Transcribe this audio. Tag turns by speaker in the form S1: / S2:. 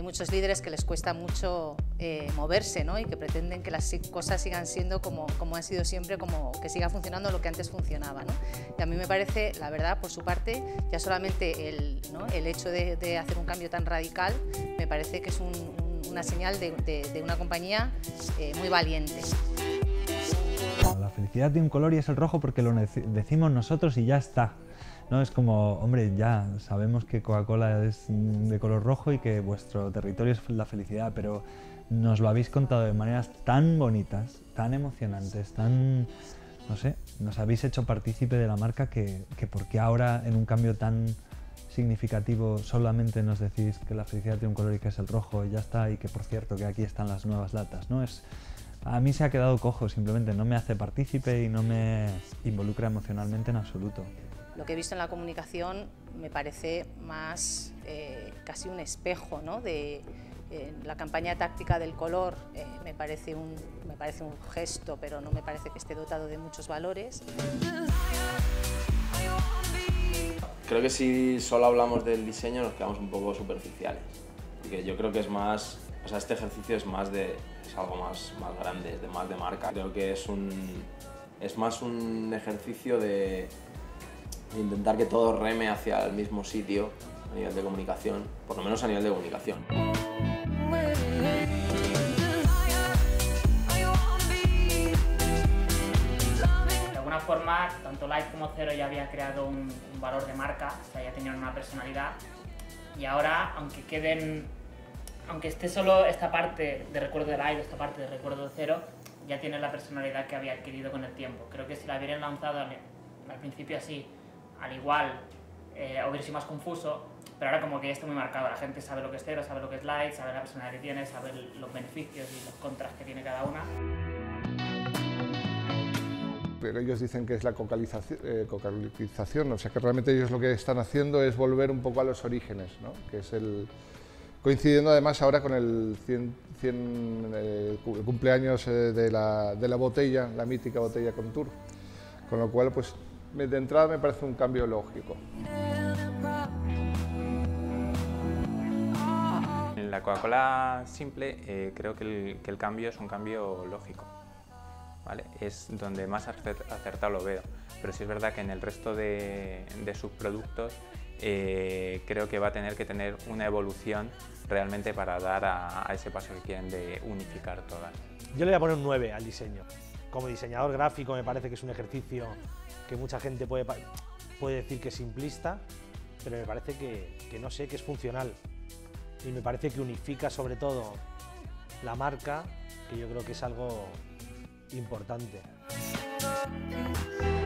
S1: muchos líderes que les cuesta mucho moverse, ¿no? Y que pretenden que las cosas sigan siendo como han sido siempre, como que siga funcionando lo que antes funcionaba, ¿no? Y a mí me parece, la verdad, por su parte, ya solamente el hecho de hacer un cambio tan radical, me parece que es una señal de una compañía muy valiente.
S2: La felicidad tiene un color y es el rojo porque lo decimos nosotros y ya está. No es como, hombre, ya sabemos que Coca-Cola es de color rojo y que vuestro territorio es la felicidad, pero nos lo habéis contado de maneras tan bonitas, tan emocionantes, tan, no sé, nos habéis hecho partícipe de la marca que por qué ahora en un cambio tan significativo solamente nos decís que la felicidad tiene un color y que es el rojo y ya está, y que por cierto que aquí están las nuevas latas, ¿no? A mí se ha quedado cojo, simplemente no me hace partícipe y no me involucra emocionalmente en absoluto.
S1: Lo que he visto en la comunicación me parece más casi un espejo, ¿no? La campaña táctica del color me parece un gesto, pero no me parece que esté dotado de muchos valores.
S3: Creo que si solo hablamos del diseño nos quedamos un poco superficiales. Porque yo creo que es más, o sea, este ejercicio es algo más grande, más de marca. Creo que es más un ejercicio de intentar que todo reme hacia el mismo sitio a nivel de comunicación, por lo menos a nivel de comunicación.
S4: De alguna forma, tanto Light como Zero ya había creado un valor de marca, o sea, ya tenían una personalidad, y ahora, aunque esté solo esta parte de recuerdo de Light, esta parte de recuerdo de Zero, ya tiene la personalidad que había adquirido con el tiempo. Creo que si la hubieran lanzado al principio así, al igual, hubiera sido más confuso, pero ahora como que ya está muy marcado. La gente sabe lo que es Zero, sabe lo que es Light, sabe la personalidad que tiene, sabe los beneficios y los contras que tiene cada una.
S5: Pero ellos dicen que es la cocalización, o sea que realmente ellos lo que están haciendo es volver un poco a los orígenes, ¿no? Que es coincidiendo además ahora con el el cumpleaños de la botella, la mítica botella Contour, con lo cual pues de entrada me parece un cambio lógico.
S6: En la Coca-Cola simple creo que el cambio es un cambio lógico, ¿vale? Es donde más acertado lo veo, pero sí es verdad que en el resto de sus productos creo que va a tener que tener una evolución realmente para dar a ese paso que quieren de unificar todas.
S7: Yo le voy a poner un 9 al diseño. Como diseñador gráfico me parece que es un ejercicio que mucha gente puede decir que es simplista, pero me parece que no sé, que es funcional. Y me parece que unifica sobre todo la marca, que yo creo que es algo importante.